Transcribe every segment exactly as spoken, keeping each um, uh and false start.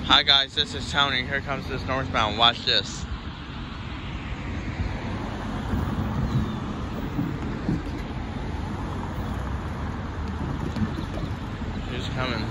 Hi guys, this is Tony. Here comes this northbound. Watch this. He's coming.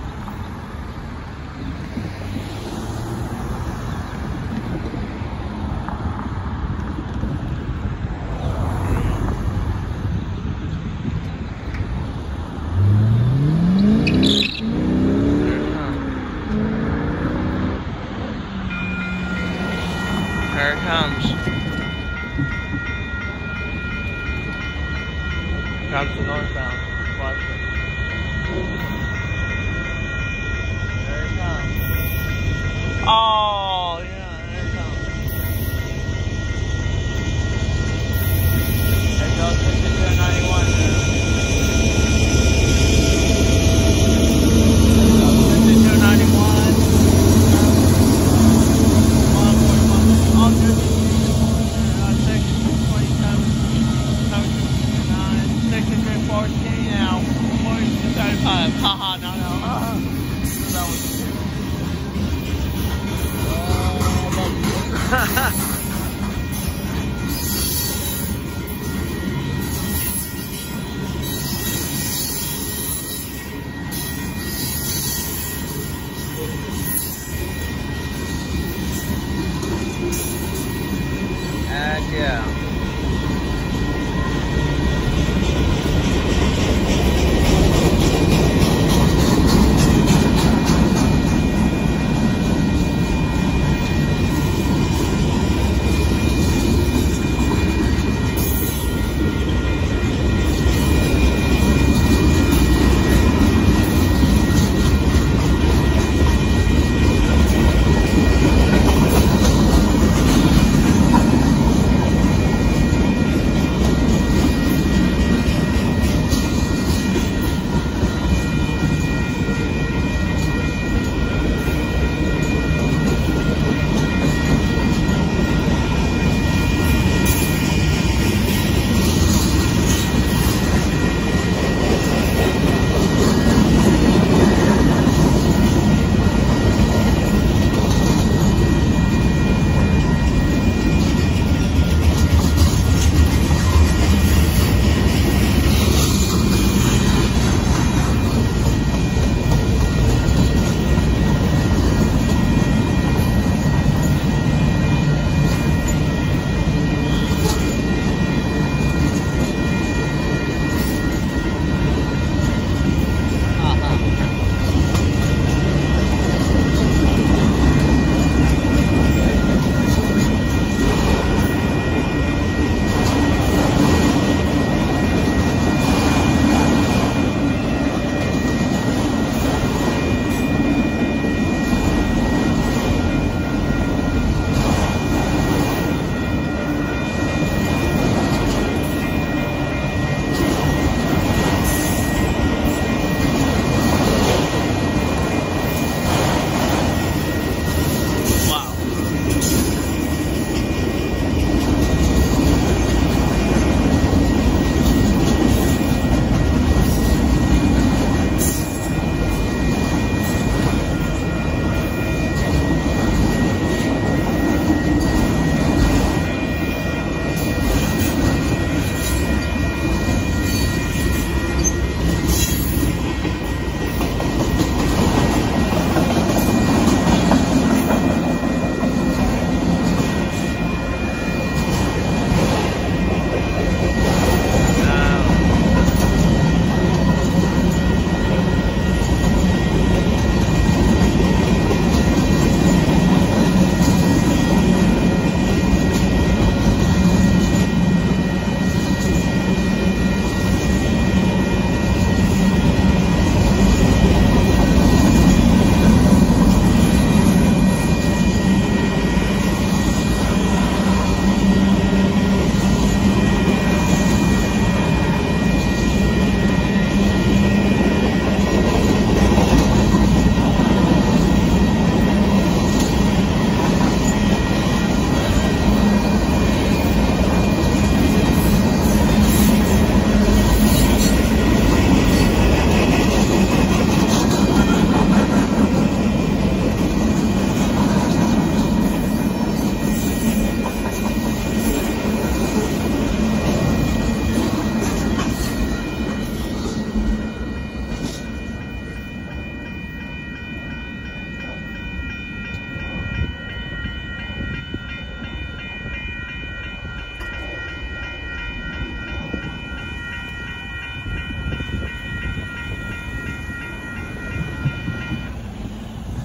Here it comes. Here comes the northbound. Watch it. There it comes. Oh, yeah, there it comes. There goes fifty-two ninety-one there. fifty-two ninety-one. Haha, no, no. Uh, that was and yeah.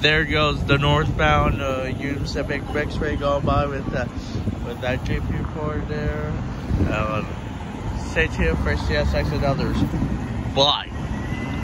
there goes the northbound uh, Union Pacific X-ray going by with that with that J P report there. Um, stay tuned for C S X and others. Bye.